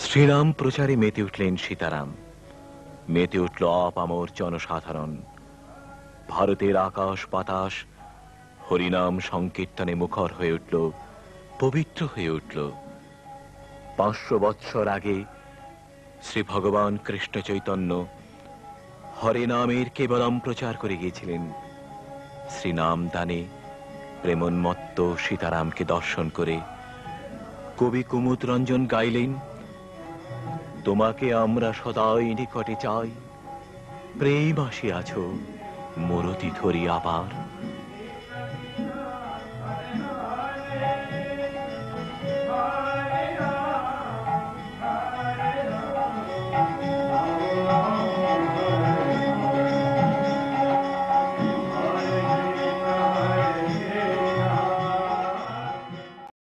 শ্রীরাম প্রচারে মেতে উঠলেন সীতারাম। মেতে উঠল আপামর জনসাধারণ। ভারতের আকাশ বাতাস হরিনাম সংকীর্তনে মুখর হয়ে উঠল, পবিত্র হয়ে উঠল। 500 বৎসর আগে শ্রী ভগবান কৃষ্ণ চৈতন্য হরিনামের কেবলম প্রচার করে গিয়েছিলেন। শ্রীনাম দানে প্রেমোন্মত্ত সীতারামকে দর্শন করে কবি কুমুদ রঞ্জন গাইলেন, তোমাকে আমরা সদাই নিকটে চাই, প্রেম আসিয়াছ মরতি ধরি আবার।